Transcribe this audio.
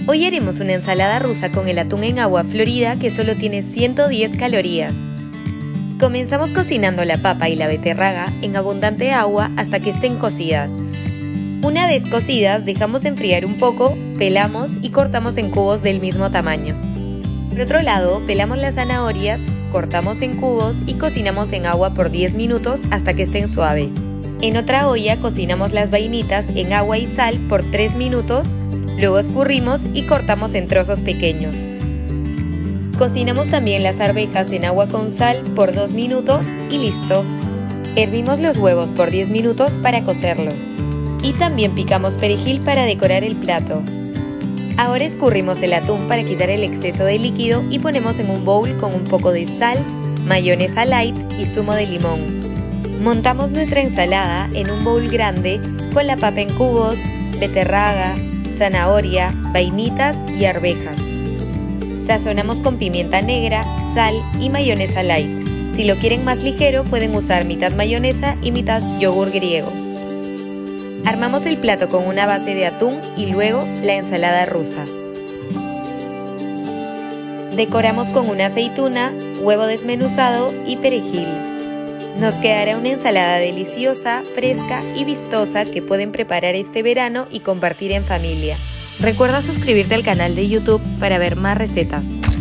Hoy haremos una ensalada rusa con el atún en agua florida que solo tiene 110 calorías. Comenzamos cocinando la papa y la beterraga en abundante agua hasta que estén cocidas. Una vez cocidas, dejamos enfriar un poco, pelamos y cortamos en cubos del mismo tamaño. Por otro lado, pelamos las zanahorias, cortamos en cubos y cocinamos en agua por 10 minutos hasta que estén suaves. En otra olla cocinamos las vainitas en agua y sal por 3 minutos, luego escurrimos y cortamos en trozos pequeños. Cocinamos también las arvejas en agua con sal por 2 minutos y listo. Hervimos los huevos por 10 minutos para cocerlos. Y también picamos perejil para decorar el plato. Ahora escurrimos el atún para quitar el exceso de líquido y ponemos en un bowl con un poco de sal, mayonesa light y zumo de limón. Montamos nuestra ensalada en un bowl grande con la papa en cubos, beterraga, zanahoria, vainitas y arvejas. Sazonamos con pimienta negra, sal y mayonesa light. Si lo quieren más ligero pueden usar mitad mayonesa y mitad yogur griego. Armamos el plato con una base de atún y luego la ensalada rusa. Decoramos con una aceituna, huevo desmenuzado y perejil. Nos quedará una ensalada deliciosa, fresca y vistosa que pueden preparar este verano y compartir en familia. Recuerda suscribirte al canal de YouTube para ver más recetas.